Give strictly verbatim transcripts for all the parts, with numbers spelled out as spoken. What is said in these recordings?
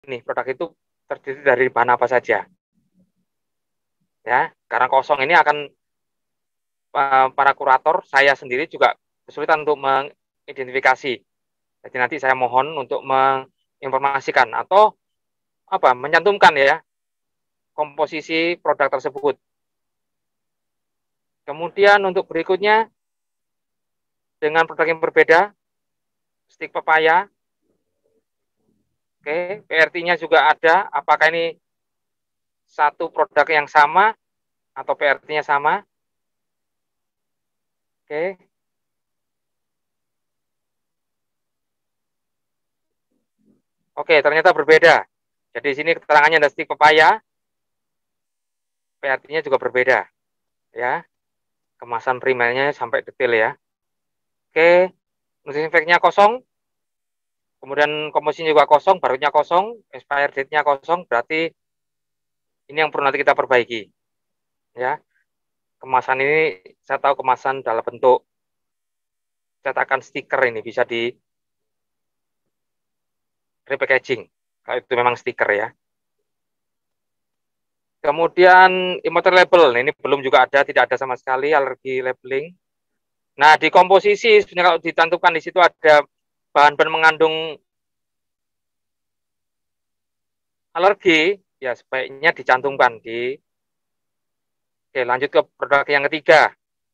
ini produk itu terdiri dari bahan apa saja. Ya, karena kosong ini akan uh, para kurator, saya sendiri juga kesulitan untuk mengidentifikasi. Jadi nanti saya mohon untuk menginformasikan atau apa mencantumkan ya komposisi produk tersebut. Kemudian untuk berikutnya dengan produk yang berbeda, stik pepaya. Oke, P R T-nya juga ada. Apakah ini satu produk yang sama atau P R T-nya sama? Oke. Oke, ternyata berbeda. Jadi di sini keterangannya ada stik pepaya, P R T-nya juga berbeda. Ya, kemasan primernya sampai detail ya. Oke, nutrisi fact-nya kosong, kemudian komposisinya juga kosong, barcode-nya kosong, expired date-nya kosong, berarti ini yang perlu nanti kita perbaiki. Ya, kemasan ini saya tahu kemasan dalam bentuk cetakan stiker ini bisa di repackaging kalau itu memang stiker ya. Kemudian importer label, nah, ini belum juga ada, tidak ada sama sekali alergi labeling. Nah, di komposisi sebenarnya kalau dicantumkan di situ ada bahan-bahan mengandung alergi, ya sebaiknya dicantumkan di. Oke, lanjut ke produk yang ketiga.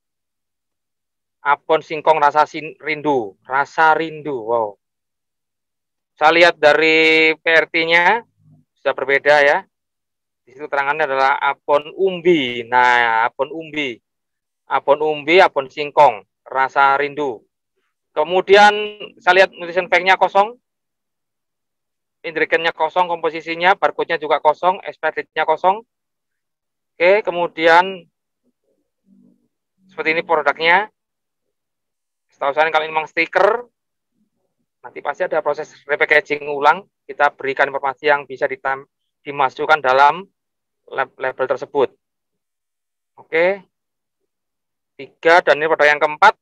Apon singkong rasa sin, rindu, rasa rindu. Wow. Saya lihat dari P R T-nya sudah berbeda ya. Di situ terangannya adalah apon umbi. Nah, apon umbi. Apon umbi, apon singkong, rasa rindu. Kemudian saya lihat nutrition fact-nya kosong, ingredient-nya kosong, komposisinya, barcode-nya juga kosong, expired date-nya kosong. Oke, kemudian seperti ini produknya. Setahu saya kalau ini memang stiker, nanti pasti ada proses repackaging ulang. Kita berikan informasi yang bisa ditam dimasukkan dalam label tersebut. Oke, tiga, dan ini produk yang keempat.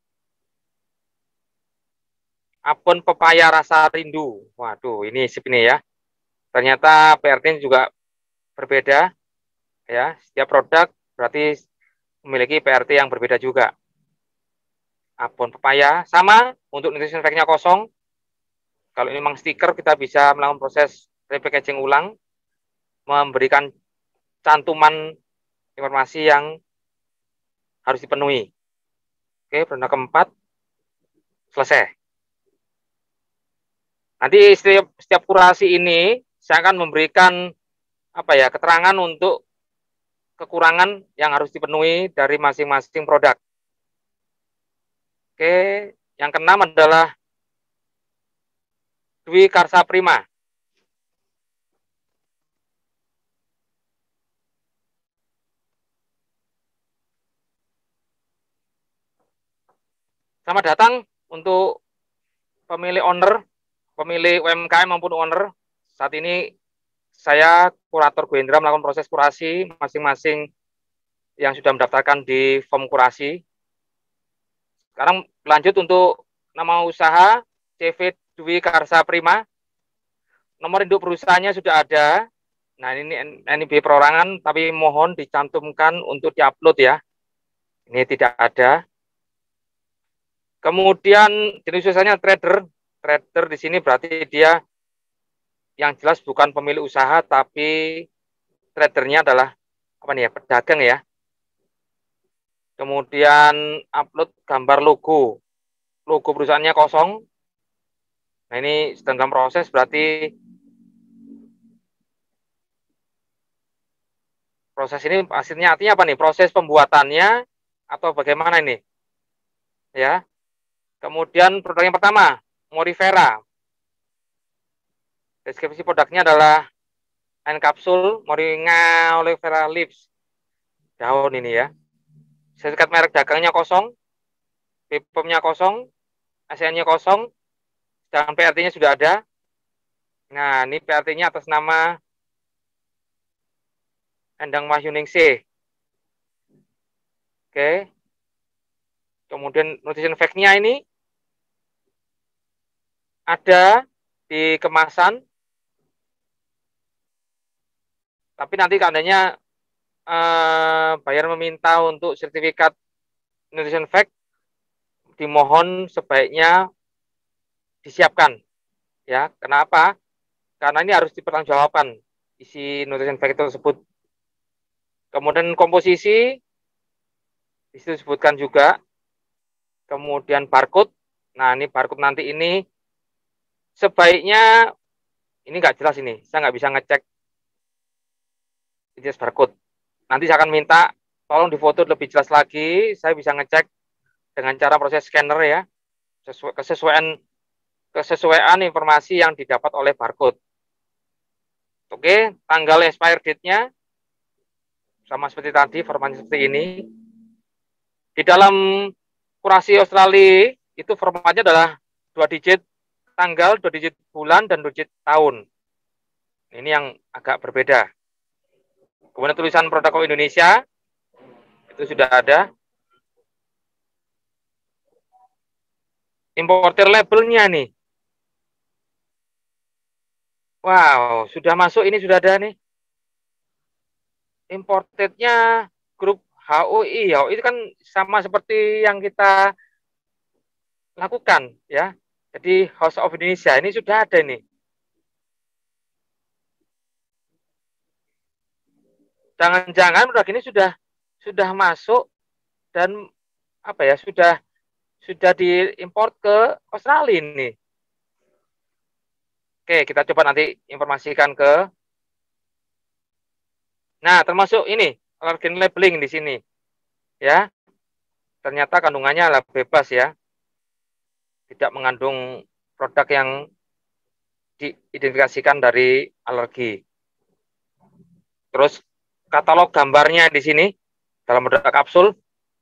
Apon pepaya rasa rindu. Waduh, ini sip ini ya. Ternyata P R T juga berbeda. Ya, setiap produk berarti memiliki P R T yang berbeda juga. Apon pepaya sama untuk nutrition fact-nya kosong. Kalau ini memang stiker, kita bisa melakukan proses repackaging ulang, memberikan cantuman informasi yang harus dipenuhi. Oke, produk keempat selesai. Nanti setiap, setiap kurasi ini saya akan memberikan apa ya keterangan untuk kekurangan yang harus dipenuhi dari masing-masing produk. Oke, yang keenam adalah Dwi Karsa Prima. Selamat datang untuk pemilik owner, pemilik U M K M maupun owner. Saat ini saya, kurator Gwendra, melakukan proses kurasi masing-masing yang sudah mendaftarkan di form kurasi. Sekarang lanjut untuk nama usaha C V Dwi Karsa Prima. Nomor induk perusahaannya sudah ada. Nah, ini N I B perorangan, tapi mohon dicantumkan untuk diupload ya. Ini tidak ada. Kemudian jenis usahanya trader. Trader di sini berarti dia yang jelas bukan pemilik usaha, tapi tradernya adalah apa nih ya, pedagang ya. Kemudian upload gambar logo. Logo perusahaannya kosong. Nah, ini sedang dalam proses, berarti proses ini hasilnya artinya apa nih? Proses pembuatannya atau bagaimana ini? Ya. Kemudian produk yang pertama, Morifera. Deskripsi produknya adalah N-kapsul Moringa oleifera leaves. Daun ini ya. Sertifikat merek dagangnya kosong, B P O M-nya kosong, A S N-nya kosong, dan P R T-nya sudah ada. Nah, ini P R T-nya atas nama Endang Wahyuningsih. Oke. Kemudian nutrition fact-nya ini ada di kemasan. Tapi nanti seandainya eh, buyer meminta untuk sertifikat nutrition fact, dimohon sebaiknya disiapkan. Ya, kenapa? Karena ini harus dipertanggungjawabkan isi nutrition fact tersebut. Kemudian komposisi, itu disebutkan juga. Kemudian barcode. Nah, ini barcode nanti ini sebaiknya, ini nggak jelas ini. Saya nggak bisa ngecek identitas barcode. Nanti saya akan minta, tolong difoto lebih jelas lagi. Saya bisa ngecek dengan cara proses scanner ya. Sesuai, kesesuaian, kesesuaian informasi yang didapat oleh barcode. Oke, tanggal expire date-nya sama seperti tadi, formatnya seperti ini. Di dalam kurasi Australia itu formatnya adalah dua digit tanggal, dua digit bulan, dan dua digit tahun. Ini yang agak berbeda. Kemudian tulisan produk Indonesia itu sudah ada. Importer labelnya nih. Wow, sudah masuk, ini sudah ada nih. Importednya grup H O I. H O I itu kan sama seperti yang kita lakukan ya. Jadi House of Indonesia ini sudah ada nih. Jangan-jangan produk ini sudah sudah masuk dan apa ya, sudah sudah diimpor ke Australia ini. Oke, kita coba nanti informasikan ke. Nah, termasuk ini allergen labeling di sini. Ya. Ternyata kandungannya adalah bebas ya. Tidak mengandung produk yang diidentifikasikan dari alergi. Terus katalog gambarnya di sini dalam produk kapsul.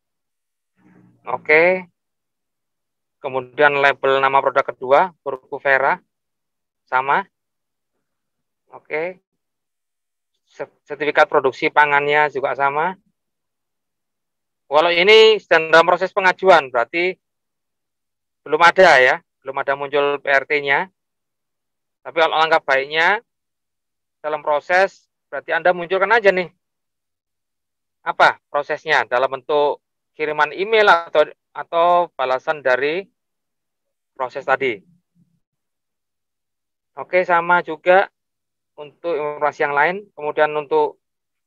Oke. Kemudian label nama produk kedua, Burkufera, sama. Oke. Sertifikat produksi pangannya juga sama. Kalau ini sedang dalam proses pengajuan, berarti belum ada ya, belum ada muncul P R T-nya. Tapi kalau langkah baiknya dalam proses, berarti Anda munculkan aja nih apa prosesnya dalam bentuk kiriman email atau atau balasan dari proses tadi. Oke, sama juga untuk informasi yang lain. Kemudian untuk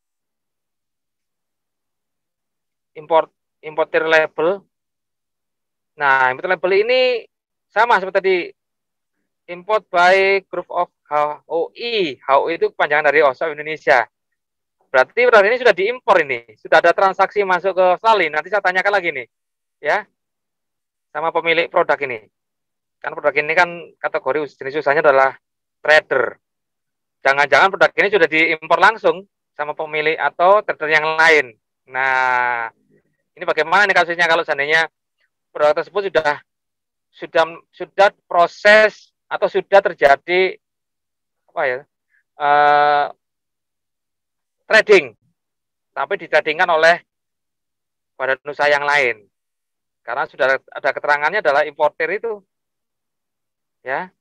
import importer label. Nah, importer label ini sama seperti tadi, import by Group of H O I. H O I itu kepanjangan dari House of Indonesia. Berarti produk ini sudah diimpor ini, sudah ada transaksi masuk ke Australia. Nanti saya tanyakan lagi nih, ya, sama pemilik produk ini. Kan produk ini kan kategori jenis usahanya adalah trader. Jangan-jangan produk ini sudah diimpor langsung sama pemilik atau trader yang lain. Nah, ini bagaimana nih kasusnya kalau seandainya produk tersebut sudah sudah sudah proses atau sudah terjadi apa ya, uh, trading, tapi ditradingkan oleh badan usaha yang lain. Karena sudah ada keterangannya adalah importer itu. Ya.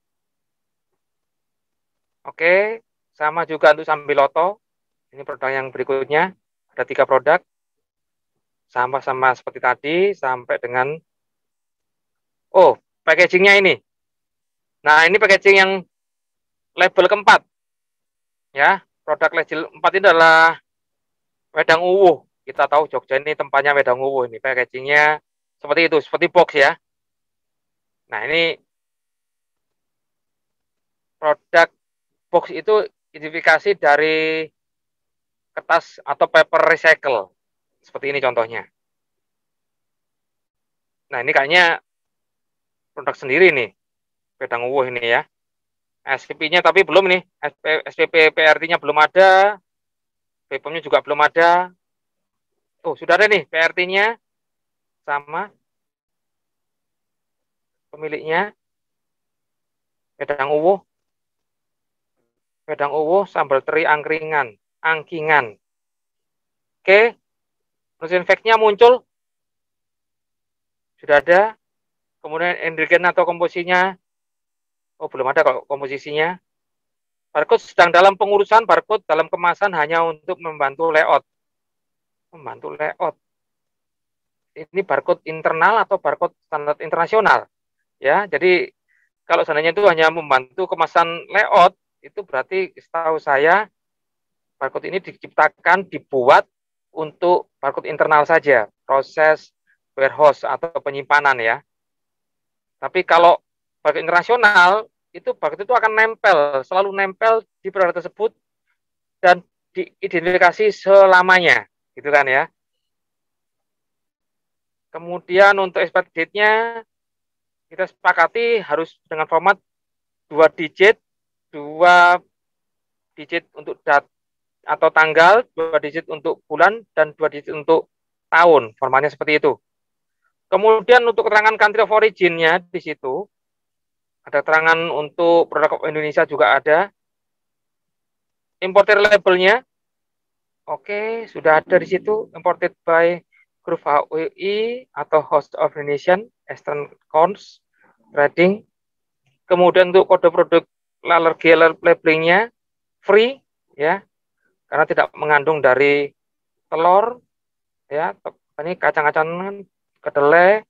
Oke, sama juga untuk Sambiloto. Ini produk yang berikutnya. Ada tiga produk. Sama-sama seperti tadi, sampai dengan, oh, packagingnya ini. Nah, ini packaging yang label keempat. Ya, produk label empat ini adalah wedang uwuh. Kita tahu Jogja ini tempatnya wedang uwuh. Ini packagingnya seperti itu, seperti box ya. Nah, ini produk box itu identifikasi dari kertas atau paper recycle. Seperti ini contohnya. Nah, ini kayaknya produk sendiri nih. Wedang uwuh ini ya. S P P-nya tapi belum nih. S P P P R T-nya belum ada. B P O M-nya juga belum ada. Oh, sudah ada nih P R T-nya. Sama pemiliknya. Wedang uwuh. Wedang uwuh, sambal teri angkringan. Angkingan. Oke. Nutrient fact-nya muncul. Sudah ada. Kemudian ingredient atau komposisinya. Oh, belum ada kok komposisinya. Barcode sedang dalam pengurusan, barcode dalam kemasan hanya untuk membantu layout. Membantu layout. Ini barcode internal atau barcode standar internasional. Ya, jadi kalau seandainya itu hanya membantu kemasan layout, itu berarti setahu saya barcode ini diciptakan, dibuat untuk barcode internal saja, proses warehouse atau penyimpanan ya. Tapi kalau barcode internasional, itu barcode itu akan nempel, selalu nempel di produk tersebut dan diidentifikasi selamanya, gitu kan ya. Kemudian untuk expire date-nya kita sepakati harus dengan format dua digit, dua digit untuk dat atau tanggal, dua digit untuk bulan, dan dua digit untuk tahun. Formatnya seperti itu. Kemudian untuk keterangan country of origin-nya di situ, ada keterangan untuk produk Indonesia juga ada. Importer label-nya, oke, sudah ada di situ. Imported by Group H O I atau Host of the Nation, Eastern Cons, Trading. Kemudian untuk kode produk allergy labeling-nya, free, ya, karena tidak mengandung dari telur, ya, ini kacang-kacangan, kedelai,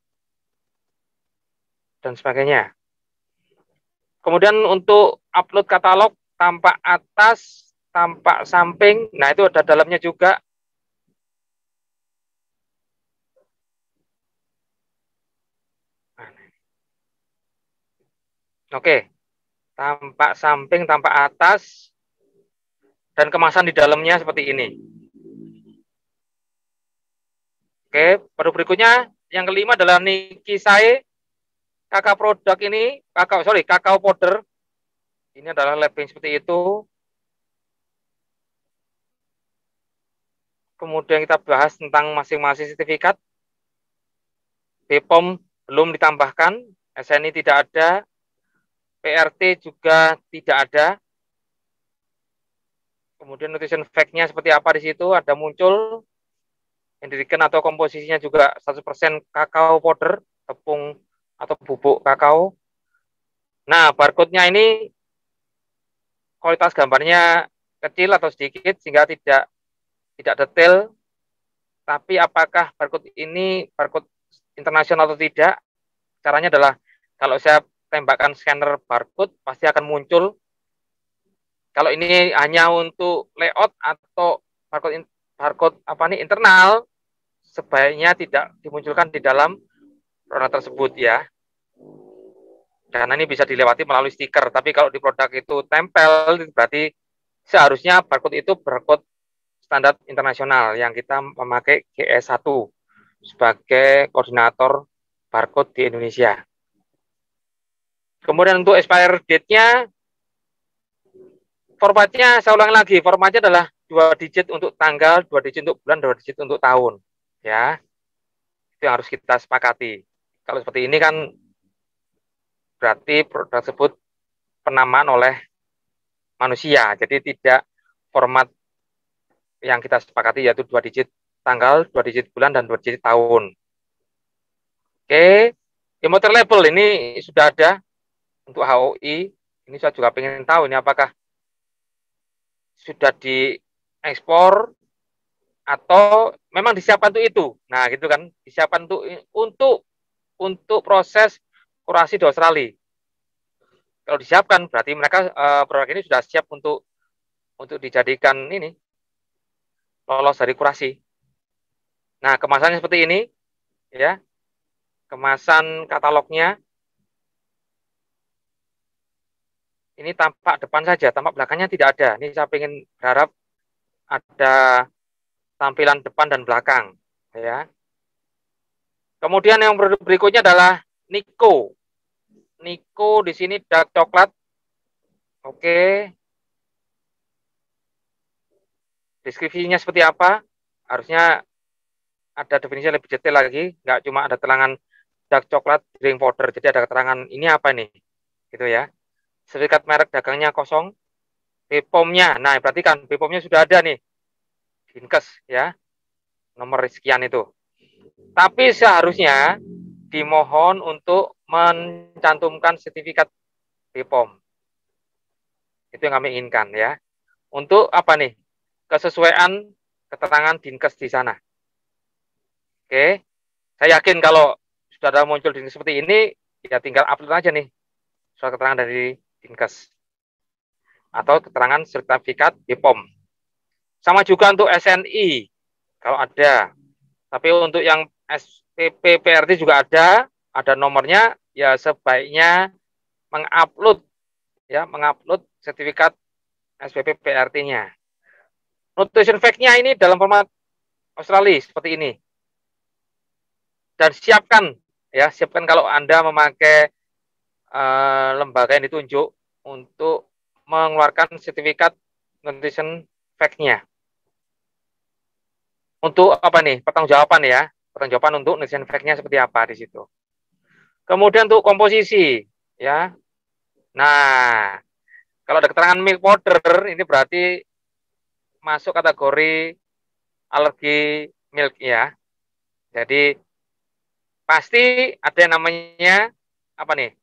dan sebagainya. Kemudian untuk upload katalog, tampak atas, tampak samping, nah itu ada dalamnya juga. Oke, tampak samping, tampak atas, dan kemasan di dalamnya seperti ini. Oke, produk berikutnya, yang kelima adalah Nikisai kakao produk ini, kakao sorry, kakao powder. Ini adalah labeling seperti itu. Kemudian kita bahas tentang masing-masing sertifikat. B P O M belum ditambahkan, S N I tidak ada, P R T juga tidak ada. Kemudian nutrition fact-nya seperti apa di situ, ada muncul. Ingredient atau komposisinya juga seratus persen kakao powder, tepung atau bubuk kakao. Nah, barcode-nya ini kualitas gambarnya kecil atau sedikit sehingga tidak tidak detail. Tapi apakah barcode ini barcode internasional atau tidak? Caranya adalah kalau saya tembakkan scanner barcode pasti akan muncul. Kalau ini hanya untuk layout atau barcode barcode apa nih internal, sebaiknya tidak dimunculkan di dalam produk tersebut ya. Karena ini bisa dilewati melalui stiker. Tapi kalau di produk itu tempel, berarti seharusnya barcode itu barcode standar internasional yang kita memakai G S satu sebagai koordinator barcode di Indonesia. Kemudian untuk expire date-nya, formatnya saya ulangi lagi, formatnya adalah dua digit untuk tanggal, dua digit untuk bulan, dua digit untuk tahun. Ya, itu yang harus kita sepakati. Kalau seperti ini kan berarti produk tersebut penamaan oleh manusia, jadi tidak format yang kita sepakati yaitu dua digit tanggal, dua digit bulan, dan dua digit tahun. Oke, importer label ini sudah ada untuk H O I. Ini saya juga ingin tahu ini apakah sudah diekspor atau memang disiapkan untuk itu. Nah, gitu kan, disiapkan untuk untuk untuk proses kurasi di Australia. Kalau disiapkan berarti mereka uh, produk ini sudah siap untuk untuk dijadikan ini lolos dari kurasi. Nah, kemasannya seperti ini ya. Kemasan katalognya ini tampak depan saja, tampak belakangnya tidak ada. Ini saya ingin berharap ada tampilan depan dan belakang ya. Kemudian yang berikutnya adalah Nico. Nico di sini dark coklat. Oke. Deskripsinya seperti apa? Harusnya ada definisi lebih detail lagi, nggak cuma ada terangan dark coklat drink powder. Jadi ada keterangan ini apa nih? Gitu ya. Sertifikat merek dagangnya kosong. B P O M-nya. Nah, berarti kan B P O M-nya sudah ada nih. Dinkes ya. Nomor sekian itu. Tapi seharusnya dimohon untuk mencantumkan sertifikat B P O M. Itu yang kami inginkan ya. Untuk apa nih? Kesesuaian keterangan Dinkes di sana. Oke. Saya yakin kalau sudah ada muncul Dinkes seperti ini, ya tinggal upload aja nih surat keterangan dari Dinkes atau keterangan sertifikat B P O M. Sama juga untuk S N I kalau ada. Tapi untuk yang S P P P R T juga ada, ada nomornya, ya sebaiknya mengupload ya, mengupload sertifikat S P P P R T-nya. Nutrition fact-nya ini dalam format Australia seperti ini. Dan siapkan ya, siapkan kalau Anda memakai uh, lembaga yang ditunjuk untuk mengeluarkan sertifikat nutrition fact-nya. Untuk apa nih? Pertanggungjawaban ya. Pertanggungjawaban untuk nutrition fact-nya seperti apa di situ. Kemudian untuk komposisi ya. Nah, kalau ada keterangan milk powder ini berarti masuk kategori alergi milk ya. Jadi pasti ada yang namanya apa nih?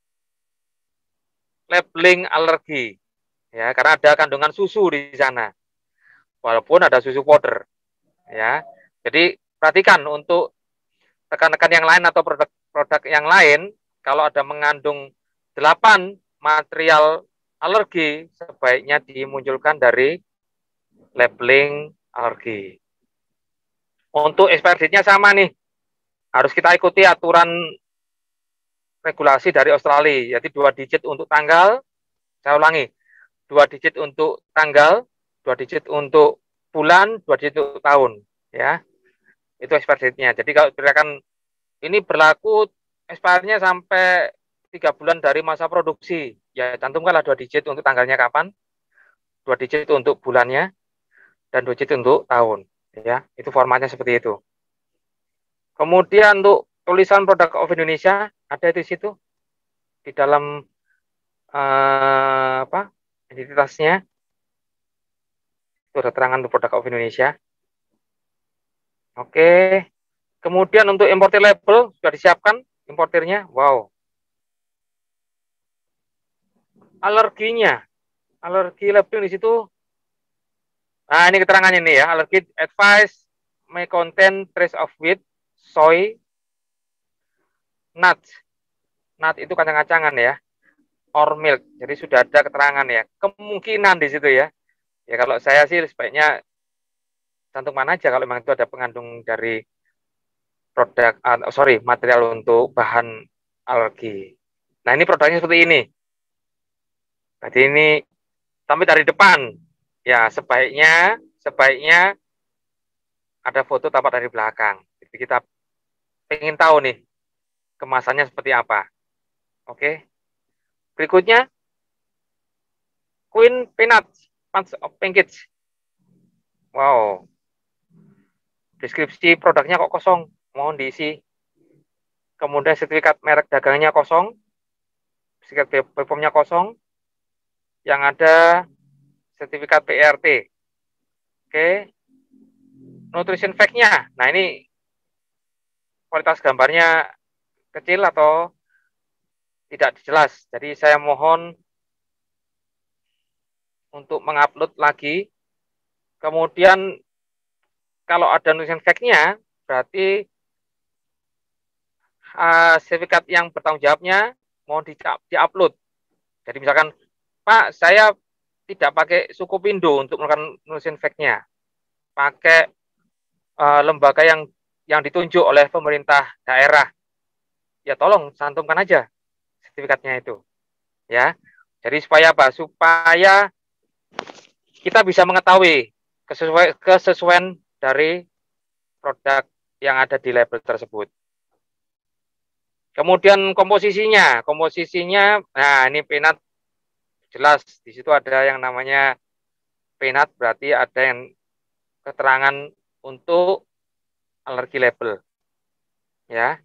Labeling alergi. Ya, karena ada kandungan susu di sana. Walaupun ada susu powder. Ya. Jadi perhatikan untuk rekan-rekan yang lain atau produk-produk yang lain, kalau ada mengandung delapan material alergi, sebaiknya dimunculkan dari labeling alergi. Untuk expiry date-nya sama nih. Harus kita ikuti aturan regulasi dari Australia, yaitu dua digit untuk tanggal, saya ulangi, dua digit untuk tanggal, dua digit untuk bulan, dua digit untuk tahun, ya. Itu expiry date-nya. Jadi kalau berdasarkan ini berlaku expiry-nya sampai tiga bulan dari masa produksi, ya cantumkanlah dua digit untuk tanggalnya kapan, dua digit untuk bulannya, dan dua digit untuk tahun, ya. Itu formatnya seperti itu. Kemudian untuk tulisan produk of Indonesia ada di situ di dalam uh, apa identitasnya, itu ada keterangan untuk produk of Indonesia. Oke, kemudian untuk importer label sudah disiapkan importernya. Wow, alerginya, alergi label di situ. Nah ini keterangannya nih ya, alergi advice may contain trace of wheat, soy, nuts. Nut itu kacang-kacangan ya, or milk. Jadi sudah ada keterangan ya. Kemungkinan di situ ya. Ya kalau saya sih sebaiknya cantumkan aja kalau memang itu ada pengandung dari produk, uh, sorry, material untuk bahan alergi. Nah ini produknya seperti ini. Jadi ini sampai dari depan. Ya sebaiknya, sebaiknya ada foto tampak dari belakang. Jadi kita ingin tahu nih kemasannya seperti apa. Oke. Berikutnya Queen Peanut Punch of Pancakes. Wow. Deskripsi produknya kok kosong. Mohon diisi. Kemudian sertifikat merek dagangnya kosong. Sertifikat B P O M-nya kosong. Yang ada sertifikat P R T. Oke. Nutrition fact-nya. Nah, ini kualitas gambarnya kecil atau tidak jelas. Jadi saya mohon untuk mengupload lagi. Kemudian kalau ada nutrition fact-nya, berarti uh, sertifikat yang bertanggung jawabnya mohon di-upload. Jadi misalkan, Pak, saya tidak pakai suku Pindo untuk melakukan nutrition fact-nya. Pakai uh, lembaga yang yang ditunjuk oleh pemerintah daerah. Ya tolong cantumkan aja sertifikatnya itu. Ya. Jadi supaya apa? Supaya kita bisa mengetahui kesesuaian, kesesuaian dari produk yang ada di label tersebut. Kemudian komposisinya, komposisinya, nah ini peanut jelas di situ ada yang namanya peanut, berarti ada yang keterangan untuk alergi label, ya.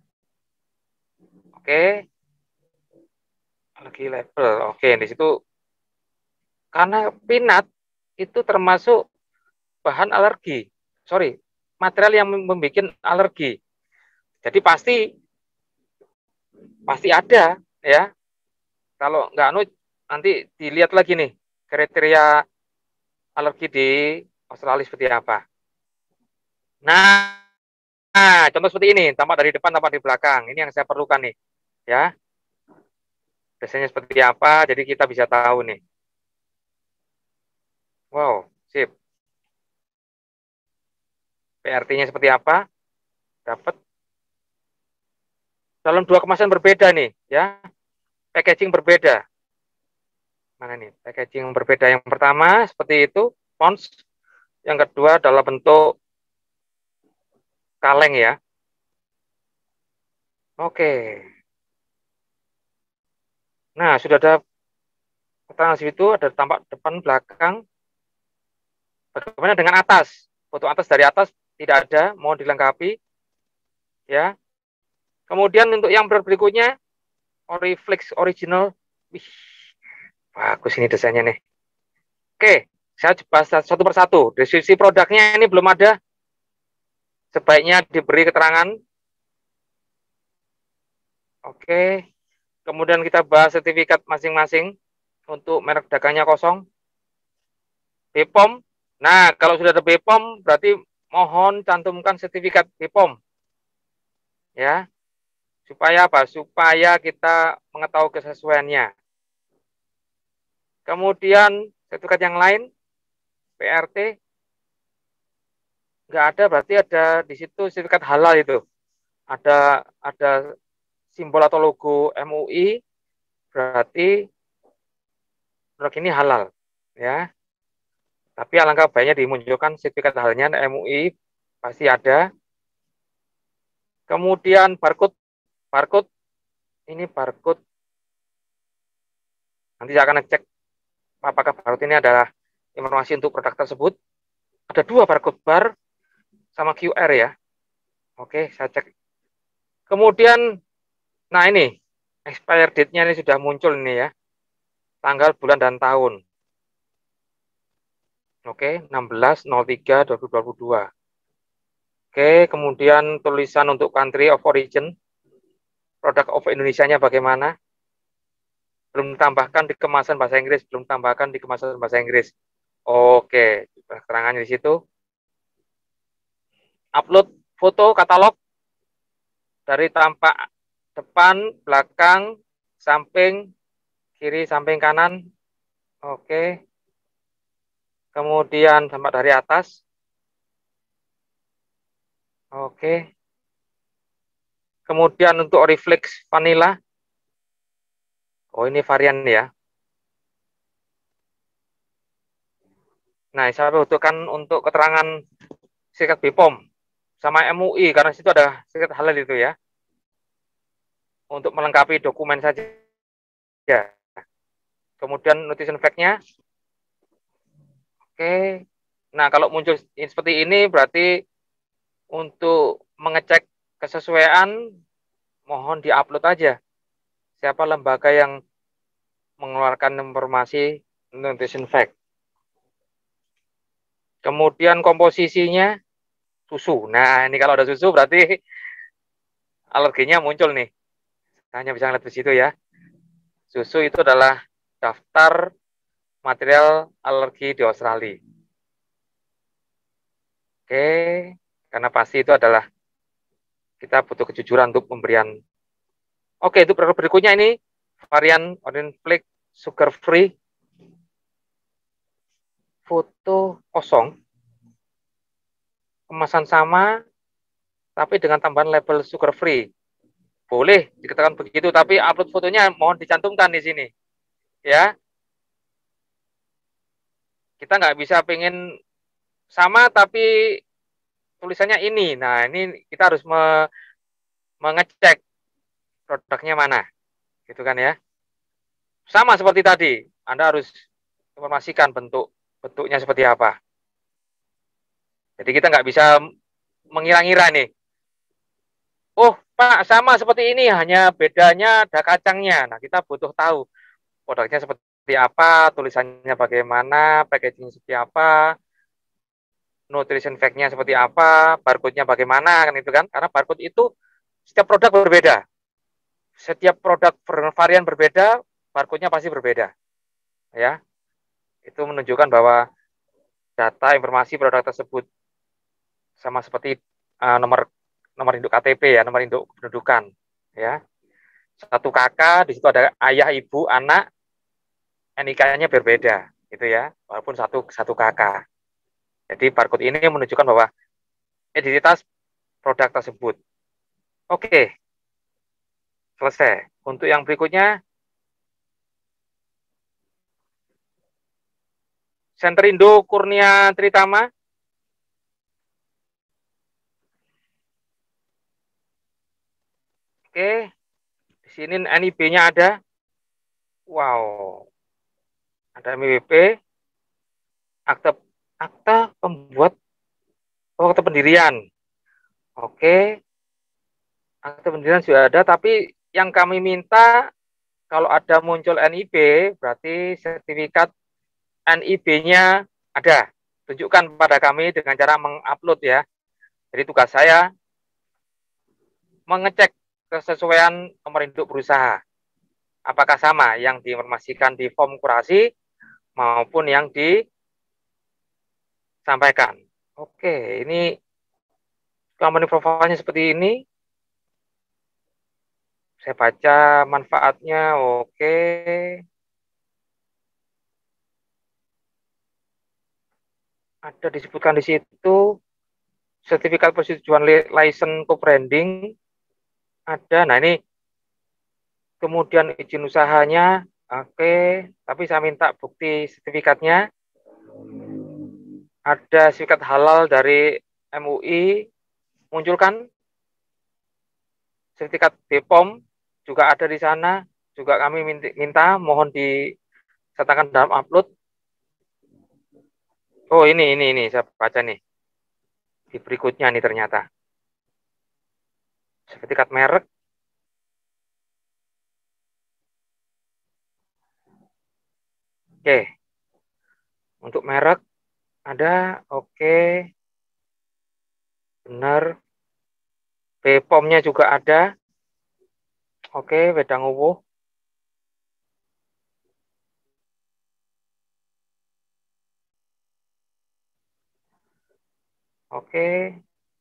Oke, alergi label, oke di situ karena peanut itu termasuk bahan alergi, sorry, material yang membuat alergi. Jadi pasti pasti ada ya. Kalau nggak anu nanti dilihat lagi nih kriteria alergi di Australia seperti apa. Nah, nah, contoh seperti ini, tampak dari depan, tampak di belakang. Ini yang saya perlukan nih, ya. Biasanya seperti apa, jadi kita bisa tahu nih. Wow, sip. P R T-nya seperti apa? Dapat. Dalam dua kemasan berbeda nih, ya. Packaging berbeda. Mana nih? Packaging berbeda. Yang pertama seperti itu, pons. Yang kedua dalam bentuk kaleng ya. Oke. Nah, sudah ada keterangan itu, ada tampak depan, belakang. Bagaimana dengan atas? Foto atas dari atas tidak ada, mau dilengkapi. Ya. Kemudian untuk yang berikutnya, Oriflix original. Wih, bagus ini desainnya nih. Oke, saya bahas satu persatu. Deskripsi produknya ini belum ada. Sebaiknya diberi keterangan. Oke. Kemudian kita bahas sertifikat masing-masing untuk merek dagangnya kosong. B P O M. Nah, kalau sudah ada B P O M, berarti mohon cantumkan sertifikat B P O M. Ya. Supaya apa? Supaya kita mengetahui kesesuaiannya. Kemudian sertifikat yang lain, P R T, nggak ada, berarti ada di situ sertifikat halal itu. Ada ada simbol atau logo M U I, berarti produk ini halal, ya. Tapi alangkah baiknya dimunculkan sertifikat halalnya M U I, pasti ada. Kemudian barcode, barcode ini barcode. Nanti saya akan cek apakah barcode ini adalah informasi untuk produk tersebut. Ada dua barcode bar sama Q R ya. Oke, saya cek. Kemudian, nah ini expired date-nya ini sudah muncul ini ya, tanggal, bulan dan tahun. Oke, enam belas nol tiga dua ribu dua puluh dua. Oke, kemudian tulisan untuk country of origin, produk of Indonesia-nya bagaimana? Belum tambahkan di kemasan bahasa Inggris, belum tambahkan di kemasan bahasa Inggris. Oke, keterangannya di situ. Upload foto katalog dari tampak depan, belakang, samping, kiri, samping kanan. Oke. Kemudian tampak dari atas. Oke. Kemudian untuk Oriflix Vanilla. Oh, ini varian ya. Nah, saya butuhkan untuk keterangan sertifikat B P O M sama M U I, karena situ ada sertifikat halal itu ya. Untuk melengkapi dokumen saja. Kemudian nutrition fact-nya. Oke. Nah, kalau muncul seperti ini, berarti untuk mengecek kesesuaian, mohon di-upload aja. Siapa lembaga yang mengeluarkan informasi nutrition fact. Kemudian komposisinya susu. Nah, ini kalau ada susu berarti alerginya muncul nih. Hanya bisa ngeliat di situ ya. Susu itu adalah daftar material alergi di Australia. Oke, karena pasti itu adalah kita butuh kejujuran untuk pemberian. Oke, itu produk berikutnya ini varian Oriflix sugar free. Foto kosong, kemasan sama, tapi dengan tambahan label sugar free. Boleh dikatakan begitu, tapi upload fotonya mohon dicantumkan di sini. Ya, kita nggak bisa pengen sama, tapi tulisannya ini. Nah, ini kita harus me mengecek produknya mana. Gitu kan ya. Sama seperti tadi, Anda harus informasikan bentuk bentuknya seperti apa. Jadi kita nggak bisa mengira-ngira nih. Oh, Pak, sama seperti ini, hanya bedanya ada kacangnya. Nah, kita butuh tahu produknya seperti apa, tulisannya bagaimana, packaging seperti apa, nutrition fact-nya seperti apa, barcode-nya bagaimana, kan itu kan? Karena barcode itu setiap produk berbeda. Setiap produk varian berbeda, barcode-nya pasti berbeda. ya. Itu menunjukkan bahwa data informasi produk tersebut sama seperti uh, nomor nomor induk K T P ya, nomor induk kependudukan ya. Satu kakak, di situ ada ayah, ibu, anak, N I K-nya berbeda gitu ya, walaupun satu satu kakak. Jadi barcode ini menunjukkan bahwa identitas produk tersebut. Oke, selesai. Untuk yang berikutnya, Senterindo Kurnia Tritama. Oke, di sini N I B-nya ada. Wow, ada M W P, akte akta pembuat oh, akte pendirian. Oke, akte pendirian sudah ada, tapi yang kami minta kalau ada muncul N I B, berarti sertifikat N I B-nya ada. Tunjukkan pada kami dengan cara mengupload ya. Jadi tugas saya mengecek kesesuaian nomor induk berusaha. Apakah sama yang diinformasikan di form kurasi maupun yang disampaikan. Oke, ini company profile-nya seperti ini. Saya baca manfaatnya, oke. Ada disebutkan di situ sertifikat persetujuan license co-branding ada. Nah, ini kemudian izin usahanya, oke. Tapi saya minta bukti sertifikatnya. Ada sertifikat halal dari M U I, munculkan. Sertifikat B P O M juga ada di sana. Juga kami minta, mohon disertakan dalam upload. Oh, ini, ini, ini, saya baca nih. Di berikutnya nih ternyata. Sertifikat merek. Oke. Untuk merek ada, oke. Benar. B P O M-nya juga ada. Oke, Wedang Uwuh. Oke.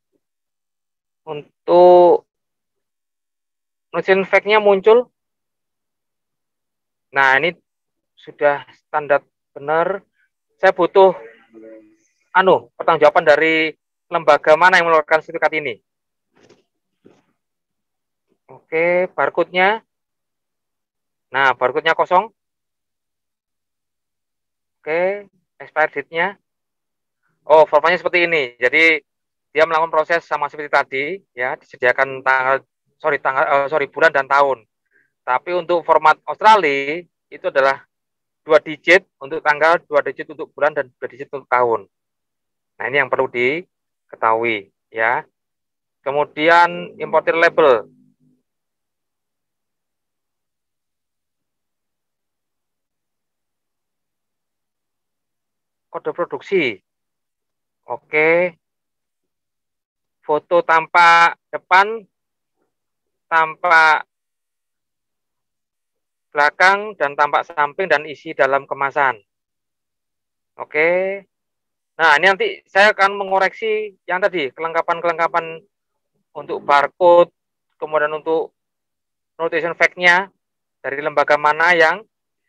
Untuk nutrient fact-nya muncul. Nah, ini sudah standar benar. Saya butuh anu, pertanggungjawaban dari lembaga mana yang mengeluarkan sertifikat ini. Oke, barcode-nya. Nah, barcode-nya kosong. Oke, expired date-nya. Oh, formanya seperti ini. Jadi dia melakukan proses sama seperti tadi, ya, disediakan tanggal, sorry, tanggal, uh, sorry, bulan dan tahun. Tapi untuk format Australia itu adalah dua digit untuk tanggal, dua digit untuk bulan, dan dua digit untuk tahun. Nah, ini yang perlu diketahui, ya. Kemudian importer label. Kode produksi. Oke. Foto tampak depan, tampak belakang, dan tampak samping, dan isi dalam kemasan. Oke. Nah, ini nanti saya akan mengoreksi yang tadi, kelengkapan-kelengkapan untuk barcode, kemudian untuk notation fact-nya, dari lembaga mana yang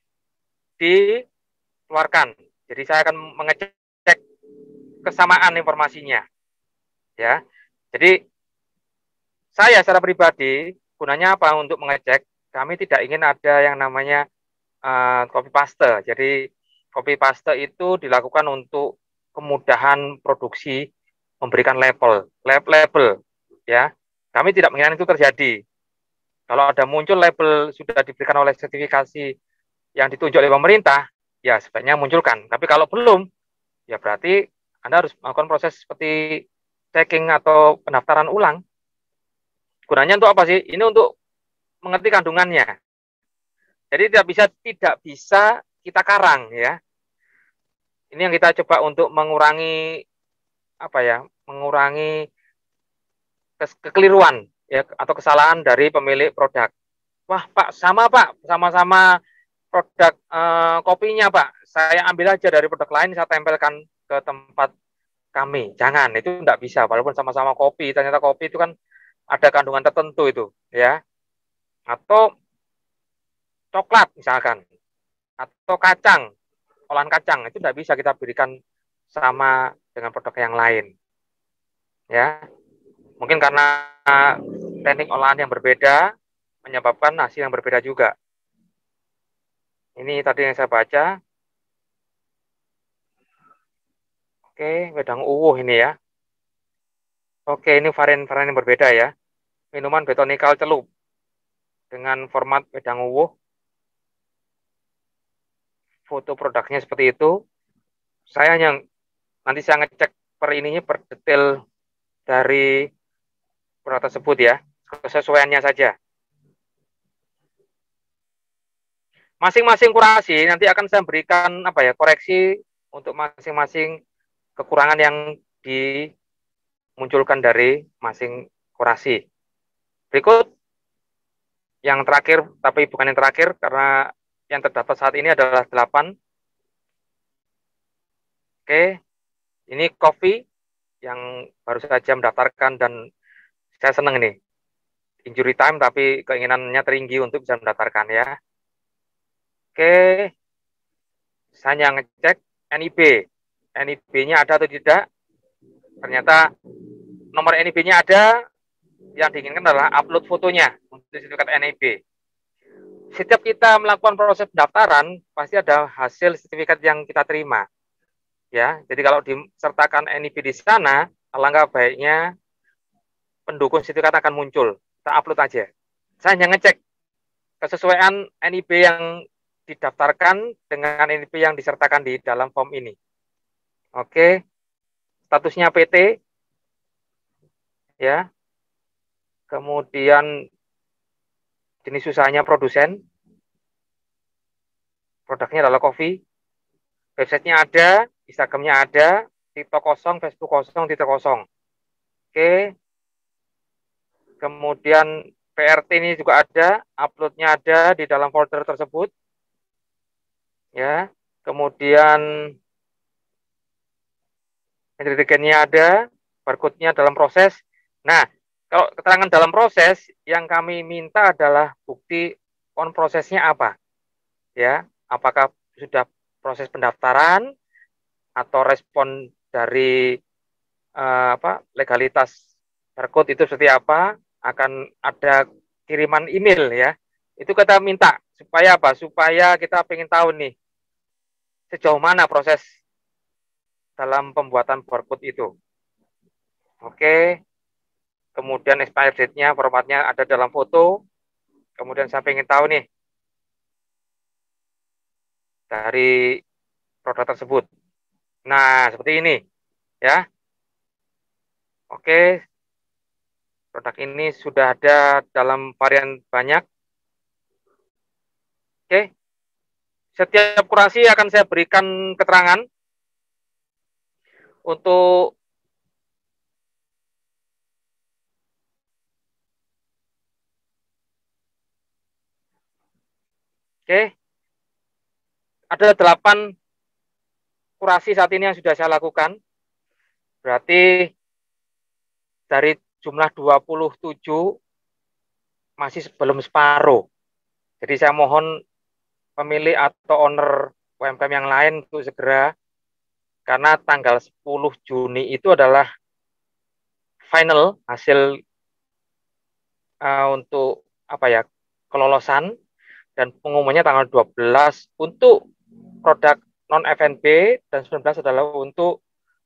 dikeluarkan. Jadi saya akan mengecek kesamaan informasinya. Ya. Jadi saya secara pribadi gunanya apa untuk mengecek? Kami tidak ingin ada yang namanya uh, copy paste. Jadi copy paste itu dilakukan untuk kemudahan produksi, memberikan label, label, ya. Kami tidak menginginkan itu terjadi. Kalau ada muncul label sudah diberikan oleh sertifikasi yang ditunjuk oleh pemerintah, ya sebaiknya munculkan. Tapi kalau belum, ya berarti Anda harus melakukan proses seperti checking atau pendaftaran ulang. Gunanya untuk apa sih? Ini untuk mengerti kandungannya. Jadi tidak bisa tidak bisa kita karang, ya. Ini yang kita coba untuk mengurangi apa ya? Mengurangi kekeliruan ya atau kesalahan dari pemilik produk. Wah, Pak, sama Pak, sama-sama produk uh, kopinya, Pak, saya ambil aja dari produk lain, saya tempelkan ke tempat kami. Jangan, itu tidak bisa. Walaupun sama-sama kopi, ternyata kopi itu kan ada kandungan tertentu itu, ya. Atau coklat misalkan, atau kacang, olahan kacang, itu tidak bisa kita berikan sama dengan produk yang lain. Ya, mungkin karena teknik olahan yang berbeda menyebabkan hasil yang berbeda juga. Ini tadi yang saya baca. Oke, wedang uwuh ini ya. Oke, ini varian-varian yang berbeda ya. Minuman betonikal celup dengan format wedang uwuh. Foto produknya seperti itu. Saya yang nanti saya ngecek per ininya per detail dari produk tersebut ya, kesesuaiannya saja. Masing-masing kurasi nanti akan saya berikan apa ya, koreksi untuk masing-masing kekurangan yang dimunculkan dari masing kurasi. Berikut yang terakhir, tapi bukan yang terakhir karena yang terdapat saat ini adalah delapan. Oke, ini Coffee yang baru saja mendaftarkan dan saya senang ini. Injury time tapi keinginannya tinggi untuk bisa mendaftarkan ya. Oke, saya ngecek N I B. N I B-nya ada atau tidak? Ternyata nomor N I B-nya ada, yang diinginkan adalah upload fotonya untuk sertifikat N I B. Setiap kita melakukan proses pendaftaran, pasti ada hasil sertifikat yang kita terima. Ya, jadi kalau disertakan N I B di sana, alangkah baiknya pendukung sertifikat akan muncul. Kita upload aja. Saya hanya ngecek kesesuaian N I B yang didaftarkan dengan N I B yang disertakan di dalam form ini. Oke, statusnya P T, ya. Kemudian jenis usahanya produsen, produknya adalah kopi, websitenya ada, Instagramnya ada, TikTok kosong, Facebook kosong, Twitter kosong. Oke, kemudian P R T ini juga ada, uploadnya ada di dalam folder tersebut, ya. Kemudian regennya ada, barcode-nya dalam proses. Nah, kalau keterangan dalam proses, yang kami minta adalah bukti on prosesnya apa, ya. Apakah sudah proses pendaftaran atau respon dari uh, apa legalitas barcode itu seperti apa, akan ada kiriman email ya. Itu kita minta supaya apa? Supaya kita pengen tahu nih sejauh mana proses dalam pembuatan barcode itu. Oke. Kemudian expired date-nya, formatnya ada dalam foto. Kemudian saya pengen tahu nih dari produk tersebut. Nah, seperti ini ya. Oke. Produk ini sudah ada dalam varian banyak. Oke. Setiap kurasi akan saya berikan keterangan untuk Oke. Ada delapan kurasi saat ini yang sudah saya lakukan. Berarti dari jumlah dua puluh tujuh masih belum separuh. Jadi saya mohon pemilik atau owner U M K M yang lain untuk segera, karena tanggal sepuluh Juni itu adalah final hasil uh, untuk apa ya, kelolosan, dan pengumumannya tanggal dua belas untuk produk non F N B dan sembilan belas adalah untuk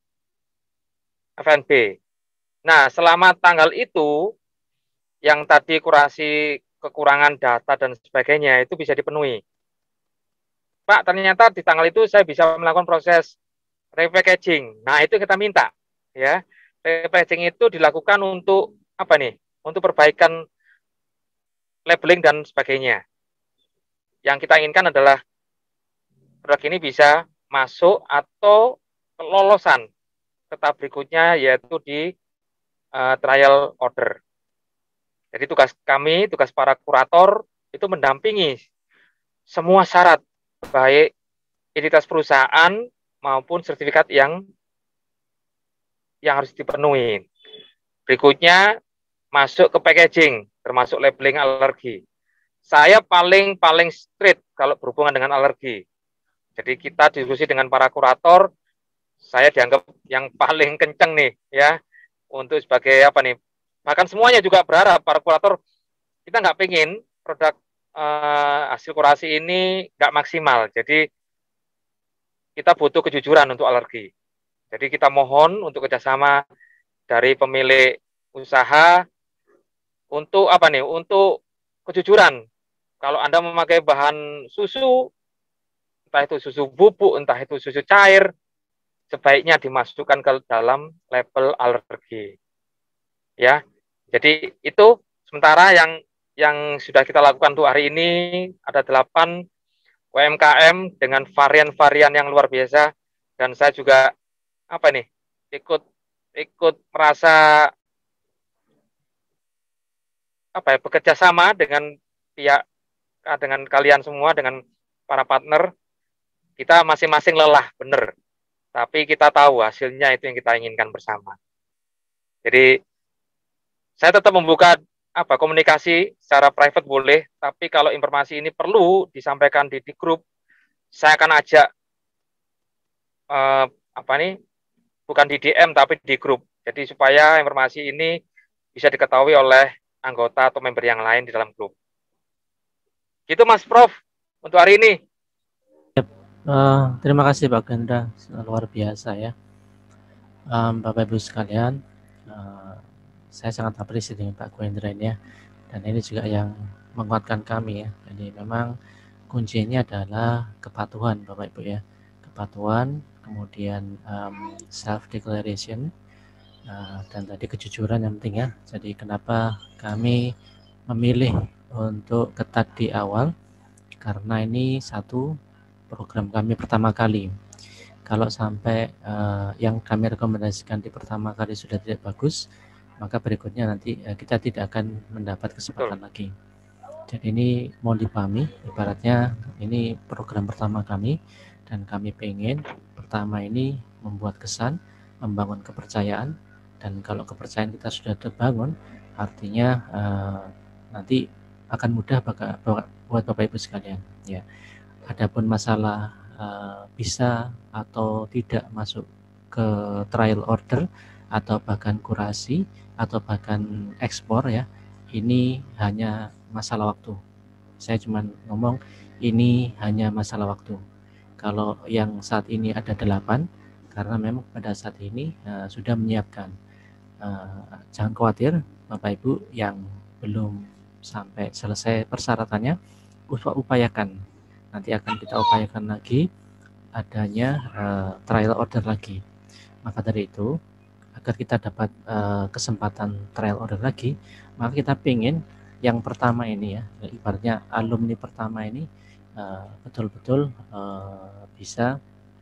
F N B. Nah, selama tanggal itu yang tadi kurasi kekurangan data dan sebagainya itu bisa dipenuhi. Pak, ternyata di tanggal itu saya bisa melakukan proses repackaging. Nah, itu kita minta ya. Repackaging itu dilakukan untuk apa nih? Untuk perbaikan labeling dan sebagainya. Yang kita inginkan adalah produk ini bisa masuk atau kelolosan ke tahap berikutnya, yaitu di uh, trial order. Jadi tugas kami, tugas para kurator itu mendampingi semua syarat, baik identitas perusahaan maupun sertifikat yang yang harus dipenuhi. Berikutnya masuk ke packaging, termasuk labeling alergi. Saya paling paling strict kalau berhubungan dengan alergi. Jadi kita diskusi dengan para kurator, saya dianggap yang paling kenceng nih ya untuk sebagai apa nih. Bahkan semuanya juga berharap para kurator, kita nggak pengen produk uh, hasil kurasi ini nggak maksimal. Jadi kita butuh kejujuran untuk alergi. Jadi kita mohon untuk kerjasama dari pemilik usaha untuk apa nih? Untuk kejujuran. Kalau Anda memakai bahan susu, entah itu susu bubuk, entah itu susu cair, sebaiknya dimasukkan ke dalam label alergi. Ya, jadi itu sementara yang yang sudah kita lakukan untuk hari ini ada delapan U M K M dengan varian-varian yang luar biasa, dan saya juga apa nih ikut ikut merasa apa ya bekerja sama dengan pihak dengan kalian semua, dengan para partner. Kita masing-masing lelah bener, tapi kita tahu hasilnya itu yang kita inginkan bersama. Jadi saya tetap membuka apa komunikasi secara private boleh, tapi kalau informasi ini perlu disampaikan di, di grup, saya akan ajak eh, apa nih bukan di D M tapi di grup. Jadi supaya informasi ini bisa diketahui oleh anggota atau member yang lain di dalam grup. Gitu Mas Prof untuk hari ini. Uh, terima kasih Pak Gendra, luar biasa ya. Um, Bapak Ibu sekalian, uh, saya sangat apresiasi dengan Pak Gendra ini ya. Dan ini juga yang menguatkan kami ya. Jadi memang kuncinya adalah kepatuhan Bapak Ibu ya. Kepatuhan, kemudian um, self declaration, uh, dan tadi kejujuran yang penting ya. Jadi kenapa kami memilih untuk ketat di awal? Karena ini satu program kami pertama kali. Kalau sampai uh, yang kami rekomendasikan di pertama kali sudah tidak bagus, maka berikutnya nanti uh, kita tidak akan mendapat kesempatan Betul. lagi. Jadi ini mau dipahami, ibaratnya ini program pertama kami, dan kami pengen pertama ini membuat kesan, membangun kepercayaan, dan kalau kepercayaan kita sudah terbangun, artinya uh, nanti akan mudah buat Bapak Ibu sekalian. Ya, adapun masalah uh, bisa atau tidak masuk ke trial order atau bahkan kurasi atau bahkan ekspor ya, ini hanya masalah waktu. Saya cuma ngomong ini hanya masalah waktu. Kalau yang saat ini ada delapan, karena memang pada saat ini uh, sudah menyiapkan. Uh, jangan khawatir Bapak Ibu yang belum sampai selesai persyaratannya, upayakan. Nanti akan kita upayakan lagi adanya uh, trial order lagi. Maka dari itu, agar kita dapat uh, kesempatan trial order lagi, maka kita pengen yang pertama ini ya, ibaratnya alumni pertama ini uh, betul-betul uh, bisa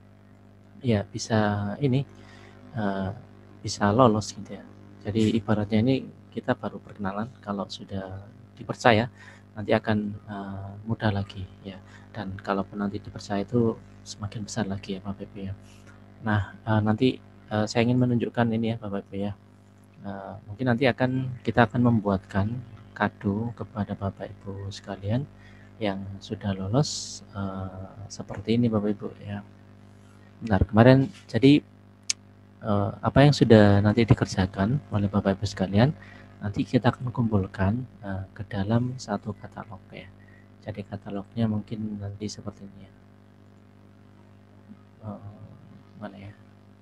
ya bisa ini uh, bisa lolos gitu ya. Jadi ibaratnya ini kita baru perkenalan, kalau sudah dipercaya nanti akan uh, mudah lagi ya, dan kalaupun nanti dipercaya itu semakin besar lagi ya Bapak Ibu ya. Nah uh, nanti uh, saya ingin menunjukkan ini ya Bapak Ibu ya, uh, mungkin nanti akan kita akan membuatkan kado kepada Bapak Ibu sekalian yang sudah lolos uh, seperti ini Bapak Ibu ya. Benar, kemarin jadi uh, apa yang sudah nanti dikerjakan oleh Bapak Ibu sekalian, nanti kita akan kumpulkan uh, ke dalam satu katalog ya. Jadi katalognya mungkin nanti seperti ini ya. Uh, mana ya?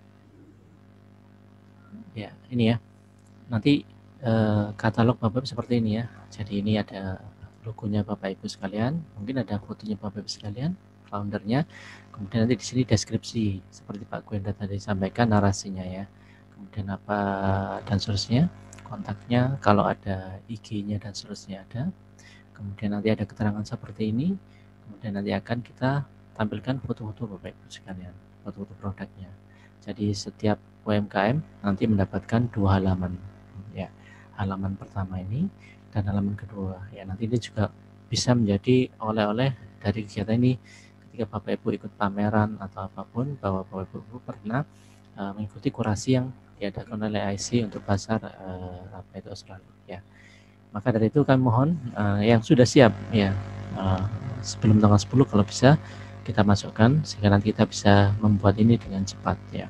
Ya, ini ya. Nanti uh, katalog Bapak Ibu seperti ini ya. Jadi ini ada logonya Bapak Ibu sekalian, mungkin ada fotonya Bapak Ibu sekalian, foundernya. Kemudian nanti di sini deskripsi seperti Pak Gwenda tadi sampaikan, narasinya ya. Kemudian apa dan seterusnya. Kontaknya, kalau ada I G-nya dan seterusnya ada. Kemudian nanti ada keterangan seperti ini. Kemudian nanti akan kita tampilkan foto-foto Bapak Ibu sekalian, foto-foto produknya. Jadi setiap U M K M nanti mendapatkan dua halaman ya. Halaman pertama ini dan halaman kedua ya. Nanti ini juga bisa menjadi oleh-oleh dari kegiatan ini ketika Bapak Ibu ikut pameran atau apapun, bahwa Bapak Ibu pernah uh, mengikuti kurasi yang diadakan oleh I C untuk pasar uh, apa itu Australia ya. Maka dari itu kami mohon uh, yang sudah siap ya uh, sebelum tanggal sepuluh kalau bisa kita masukkan sehingga nanti kita bisa membuat ini dengan cepat ya.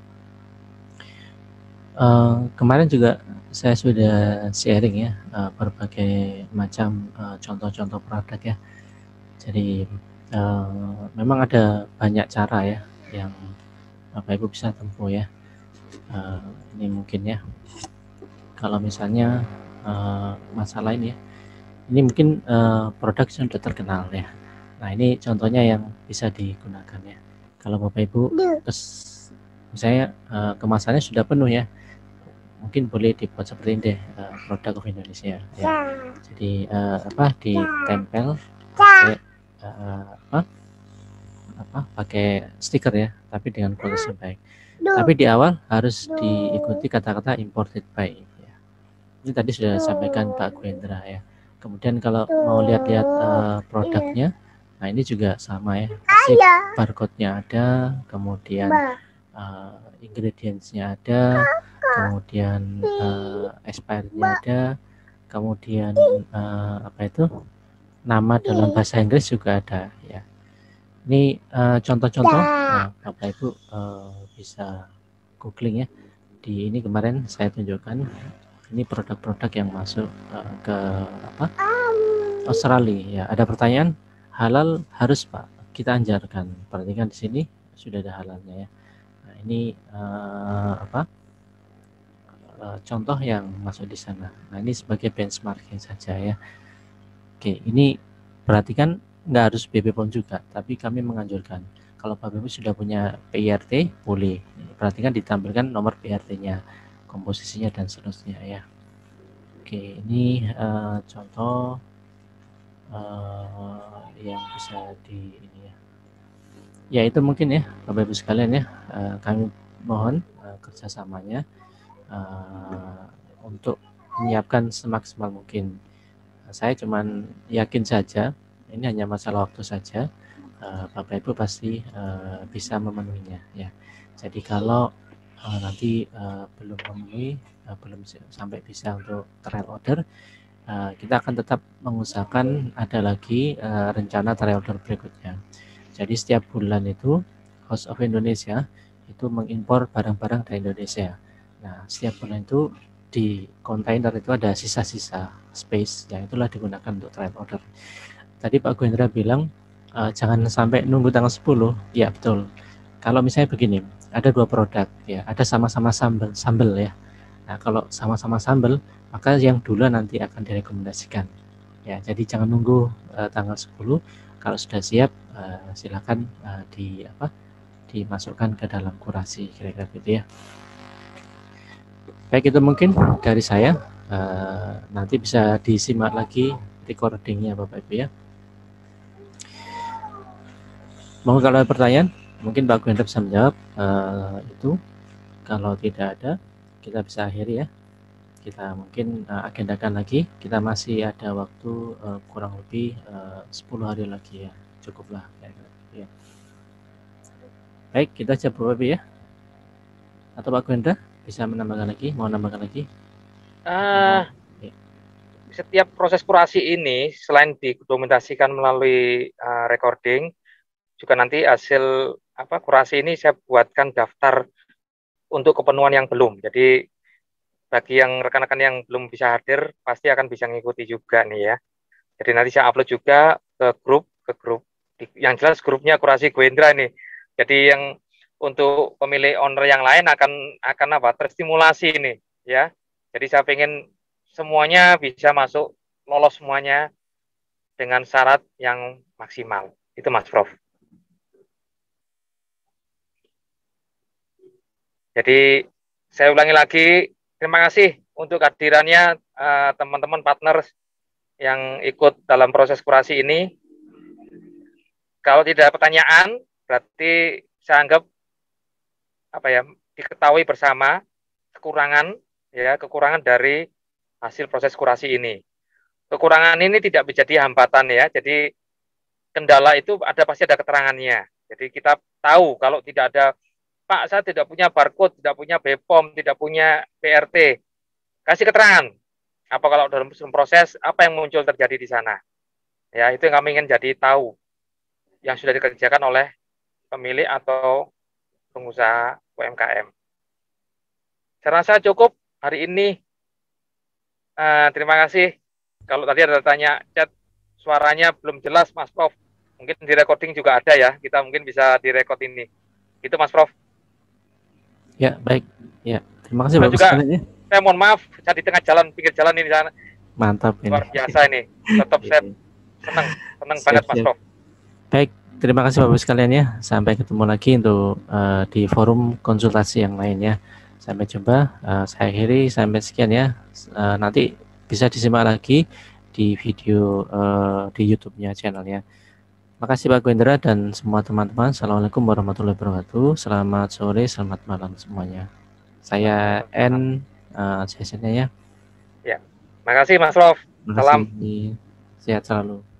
Uh, kemarin juga saya sudah sharing ya uh, berbagai macam contoh-contoh uh, produk ya. Jadi uh, memang ada banyak cara ya yang Bapak Ibu bisa tempuh ya. Uh, ini mungkin ya. Kalau misalnya uh, masalah ini ya, ini mungkin uh, produk sudah terkenal ya. Nah ini contohnya yang bisa digunakan ya. Kalau Bapak Ibu terus misalnya uh, kemasannya sudah penuh ya, mungkin boleh dibuat seperti ini deh, uh, produk of Indonesia ya. Jadi uh, apa ditempel pakai uh, apa apa pakai stiker ya, tapi dengan kualitas yang baik. Tapi di awal harus diikuti kata-kata imported by ya. Ini tadi sudah disampaikan Pak Gwendra ya. Kemudian kalau mau lihat-lihat uh, produknya, nah ini juga sama ya, kasih barcode-nya ada, kemudian uh, ingredients-nya ada, kemudian uh, expired-nya ada, kemudian uh, apa itu nama dalam bahasa Inggris juga ada ya. Ini contoh-contoh, uh, nah, Bapak Ibu uh, bisa googling ya. Di ini kemarin saya tunjukkan ini produk-produk yang masuk uh, ke apa Australia ya. Ada pertanyaan, halal harus Pak kita anjarkan, perhatikan di sini sudah ada halalnya ya. Nah ini uh, apa uh, contoh yang masuk di sana. Nah ini sebagai benchmarking saja ya. Oke, ini perhatikan nggak harus B P P O M juga, tapi kami menganjurkan kalau Bapak Ibu sudah punya P I R T boleh. Perhatikan ditampilkan nomor P I R T-nya, komposisinya dan seterusnya ya. Oke, ini uh, contoh uh, yang bisa di ini ya. Ya itu mungkin ya Bapak Ibu sekalian ya, uh, kami mohon uh, kerjasamanya uh, untuk menyiapkan semaksimal mungkin. Uh, saya cuman yakin saja ini hanya masalah waktu saja, uh, Bapak Ibu pasti uh, bisa memenuhinya ya. Jadi kalau uh, nanti uh, belum memenuhi, uh, belum sampai bisa untuk trial order, uh, kita akan tetap mengusahakan ada lagi uh, rencana trial order berikutnya. Jadi setiap bulan itu House of Indonesia itu mengimpor barang-barang dari Indonesia. Nah setiap bulan itu di kontainer itu ada sisa-sisa space yang itulah digunakan untuk trial order. Tadi Pak Gwendra bilang uh, jangan sampai nunggu tanggal sepuluh. Ya betul. Kalau misalnya begini, ada dua produk ya, ada sama-sama sambal, sambal ya. Nah, kalau sama-sama sambal, maka yang dulu nanti akan direkomendasikan. Ya, jadi jangan nunggu uh, tanggal sepuluh. Kalau sudah siap, uh, silakan uh, di apa? dimasukkan ke dalam kurasi kira-kira gitu ya. Baik, itu mungkin dari saya. Uh, nanti bisa disimak lagi recordingnya Bapak Ibu ya. Mohon kalau ada pertanyaan, mungkin Pak Gwendra bisa menjawab uh, itu. Kalau tidak ada, kita bisa akhiri ya. Kita mungkin uh, agendakan lagi. Kita masih ada waktu uh, kurang lebih uh, sepuluh hari lagi ya. Cukuplah ya. Baik, kita aja Bapak Ibu ya. Atau Pak Gwendra bisa menambahkan lagi? Mau menambahkan lagi? Uh, ya. Setiap proses kurasi ini selain didokumentasikan melalui uh, recording, juga nanti hasil apa kurasi ini saya buatkan daftar untuk kepenuhan yang belum. Jadi bagi yang rekan-rekan yang belum bisa hadir pasti akan bisa mengikuti juga nih ya. Jadi nanti saya upload juga ke grup ke grup. Yang jelas grupnya Kurasi Gwendra nih. Jadi yang untuk pemilih owner yang lain akan akan apa? Terstimulasi ini ya. Jadi saya pengen semuanya bisa masuk lolos semuanya dengan syarat yang maksimal. Itu Mas Prof. Jadi saya ulangi lagi, terima kasih untuk kehadirannya teman-teman uh, partners yang ikut dalam proses kurasi ini. Kalau tidak ada pertanyaan, berarti saya anggap apa ya diketahui bersama kekurangan ya kekurangan dari hasil proses kurasi ini. Kekurangan ini tidak menjadi hambatan ya. Jadi kendala itu ada pasti ada keterangannya. Jadi kita tahu kalau tidak ada, Pak, saya tidak punya barcode, tidak punya B P O M, tidak punya P R T, kasih keterangan. Apa kalau dalam proses apa yang muncul terjadi di sana? Ya, itu yang kami ingin jadi tahu yang sudah dikerjakan oleh pemilik atau pengusaha U M K M. Saya rasa cukup hari ini. Uh, terima kasih. Kalau tadi ada tanya chat suaranya belum jelas, Mas Prof. Mungkin di recording juga ada ya. Kita mungkin bisa direkod ini. Itu Mas Prof. Ya, baik. Ya, terima kasih Bapak juga, sekalian ya. Saya mohon maaf, saya di tengah jalan, pinggir jalan ini sana. Mantap ini. Luar biasa ini. Tetap saya senang, senang siap, banget Mas siap. Prof. Baik, terima kasih Bapak sekalian ya. Sampai ketemu lagi untuk uh, di forum konsultasi yang lainnya. Sampai jumpa. Uh, saya akhiri sampai sekian ya. Uh, nanti bisa disimak lagi di video uh, di YouTube-nya channelnya. Makasih Pak Gwendra dan semua teman-teman. Assalamualaikum warahmatullahi wabarakatuh. Selamat sore, selamat malam semuanya. Saya end uh, sessionnya ya. Ya, makasih Mas Prof. Salam. Sehat selalu.